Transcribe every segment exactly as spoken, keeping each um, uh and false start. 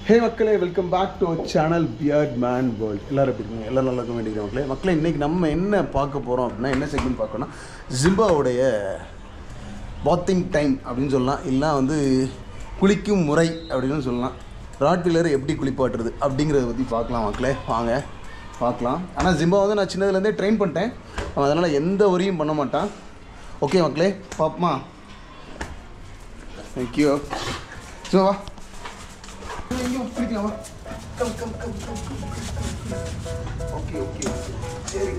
Hey மக்களே, welcome back to our channel Beard Man World. எல்லாரும் எப்படி இருக்கீங்க? எல்லாரும் நல்லா இருக்க வேண்டியது மக்களே. மக்களே இன்னைக்கு நம்ம என்ன பார்க்க போறோம் அப்படினா என்ன செக்மெண்ட் பார்க்கணும்னா ஜிம்பாவுடைய பாத்திங் டைம் அப்படினு சொல்லலாம். இல்ல வந்து குளிக்கும் முறை அப்படினு சொல்லலாம். ராட்வீலர் எப்படி குளிப்பாட்டுறது அப்படிங்கறத பத்தி பார்க்கலாம் மக்களே. வாங்க பார்க்கலாம். ஆனா ஜிம்பா வந்து நான் சின்னதுல இருந்தே ட்ரெயின் பண்ணிட்டேன். அதனால எந்த வரியும் பண்ண மாட்டான். ஓகே மக்களே, பாப்பமா. Thank you. So va. Come, come, come, come, come, come. Okay, okay, okay. Jerry.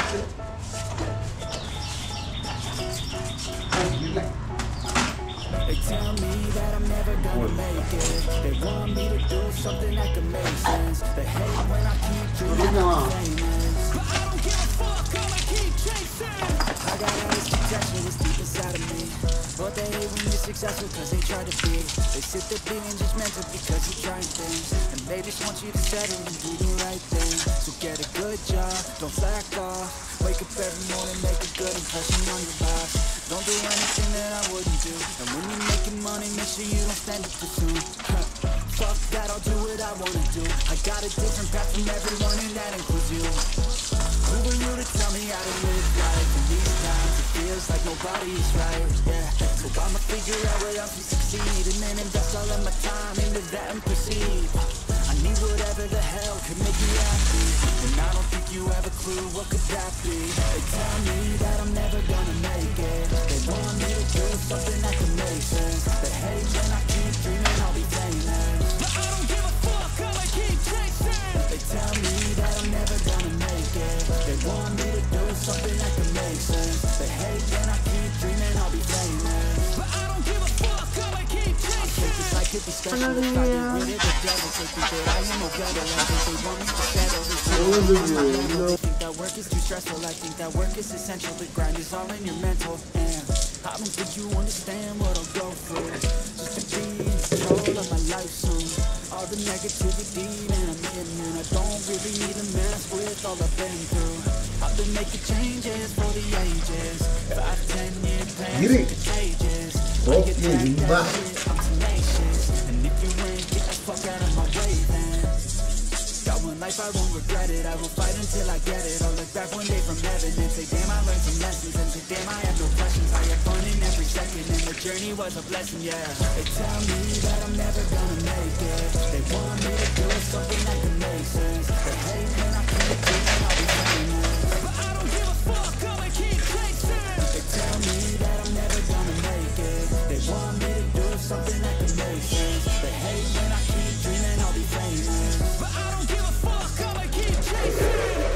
They tell me that I'm never gonna make it. They want me to do something that can make sense. They hate when I keep doing famous. But I don't give a fuck, I'ma keep chasing. I got all this potential that's deep inside of me. But they hate when you're successful cause they try to be. They sit there being judgmental because you're trying things. And they just want you to settle and do the right thing. So get a good job, don't slack off. Wake up every morning, make a good impression on your boss. Don't do anything that I wouldn't do. And when you're making money, make sure you don't spend it too soon. Fuck that, I'll do what I wanna do. I got a different path from everyone and that includes you. Who are you to tell me how to live life? In these times it feels like nobody is right, yeah. So I'ma figure out what else to succeed. And then invest all of my time into that and proceed. I need whatever the hell could make me happy. And I don't think you have a clue what could that be. They tell me that I'm never gonna make it. They want me to do something that can make sense. They hate when I keep dreaming I'll be famous. But I don't give a fuck, I'ma keep chasing. They tell me that I'm never gonna make it. They want me to do something that can make sense. They hate when I keep dreaming I'll be famous. But I don't give a fuck, I'ma keep chasing. I could be special if I get rid of the devil. They think that I am a better life. They want me to settle this. They think that work is too stressful. I think that work is essential. The grind is all in your mental. And I don't think you understand what I'll go through just to be in control of my life soon. All the negativity, man, I'm in, and I don't really need to mess with all I've been through. I've been making changes for the ages. Five, ten year plans are contagious. I get that shit, I'm tenacious. And if you ain't, get the fuck out of my way then. Got one life, I won't regret it. I will fight until I get it. I'll look back one day from heaven and say, damn, I learned some lessons. And say, damn, I have no questions. I had fun in every second, and the journey was a blessing, yeah. They tell me that I'm never gonna make it. They want me to do something that can make sense. They hate when I keep doing I'll be famous. But I don't give a fuck, I'ma keep chasing. They tell me that I'm never gonna make it. They want me to do something that can make sense. They hate when I keep dreaming I'll be famous. But I don't give a fuck, I'ma keep chasing.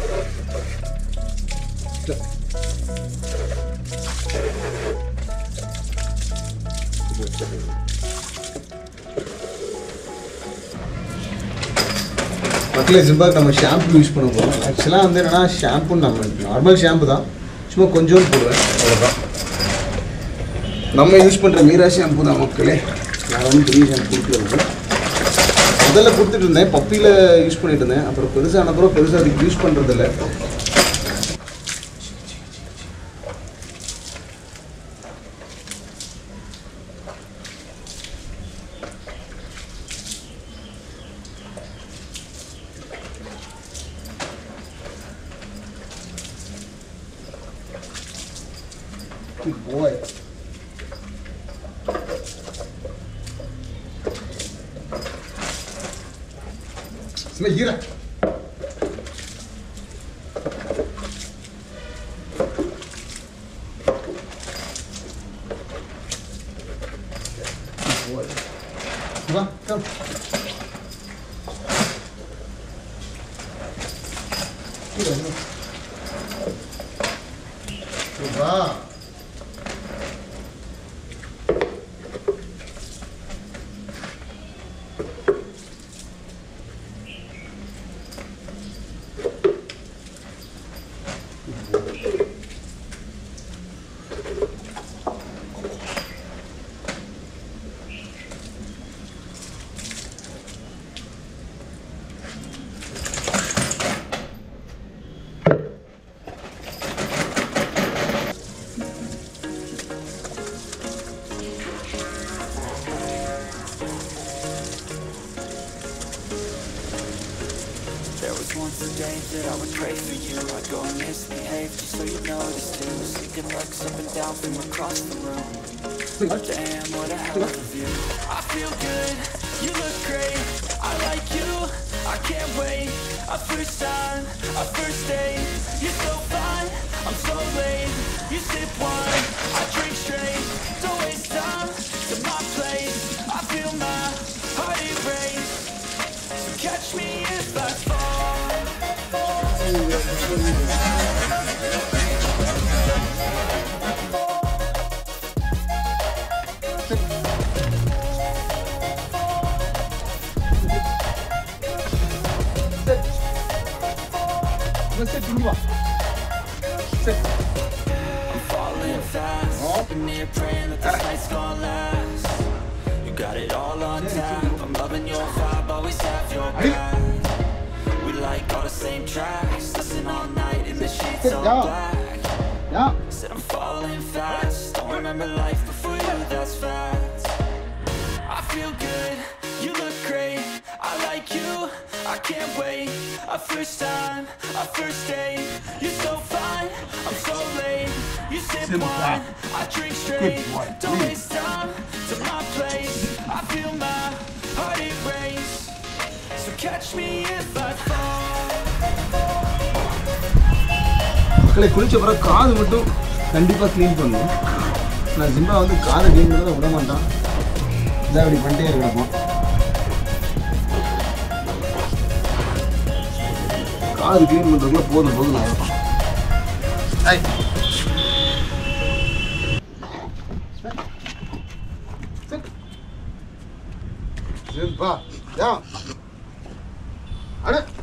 மக்களே, ஜிம்பாக்கு நம்ம shampoo use பண்ண போகிறோம். ஆக்சுவலாக வந்து என்னென்னா shampoo நம்ம normal shampoo தான், சும்மா கொஞ்சோண்டு போடுவேன், அவ்வளோதான். நம்ம யூஸ் பண்ணுற மீரா ஷாம்பு தான் மக்களே. நான் வந்து பெரிய ஷாம்பு கொடுக்குறது முதல்ல கொடுத்துட்டு இருந்தேன், பப்பியில் யூஸ் பண்ணிட்டு இருந்தேன். அப்புறம் பெருசான அப்புறம் பெருசாக அதுக்கு யூஸ் பண்ணுறதில்ல. Good boy. Smell here. Good boy. Come on, come. Good boy. Good boy. was once a day that I would pray for you. I'd go and misbehave just so you noticed too. Sneaking looks up and down from across the room. But damn, what a hell of a view. I feel good, you look great, I like you, I can't wait. A first time, a first date, you're so fine, I'm so late. You sip wine, I drink straight, don't waste time to my place. I feel my heart erase, so catch me if I fall. I'm falling fast, sitting here praying that this night's gonna last. You got it all on tap, I'm loving your vibe, always have your back. We like all the same tracks, listen all night in the sheets all black. Said I'm falling fast, don't remember life before you, that's fact. I feel good, you look great, I like you, I can't wait. A first time, a first date, you're so fine, I'm so late. You sip wine, I drink straight, don't waste time to my place. I feel my heart erase, so catch me if I fall. மக்களை குளிச்ச பிறகு காது மட்டும் கண்டிப்பாக clean பண்ணணும். நான் ஜிம்பா வந்து காதை க்ளீன் பண்ணதை விட மாட்டான். இதான் அப்படி பண்ணிட்டே இருக்கிறப்போ காது க்ளீன் பண்ணுறதுக்குள்ள போதும் போதும் நான் இருப்பேன். ஜிம்பா யா அட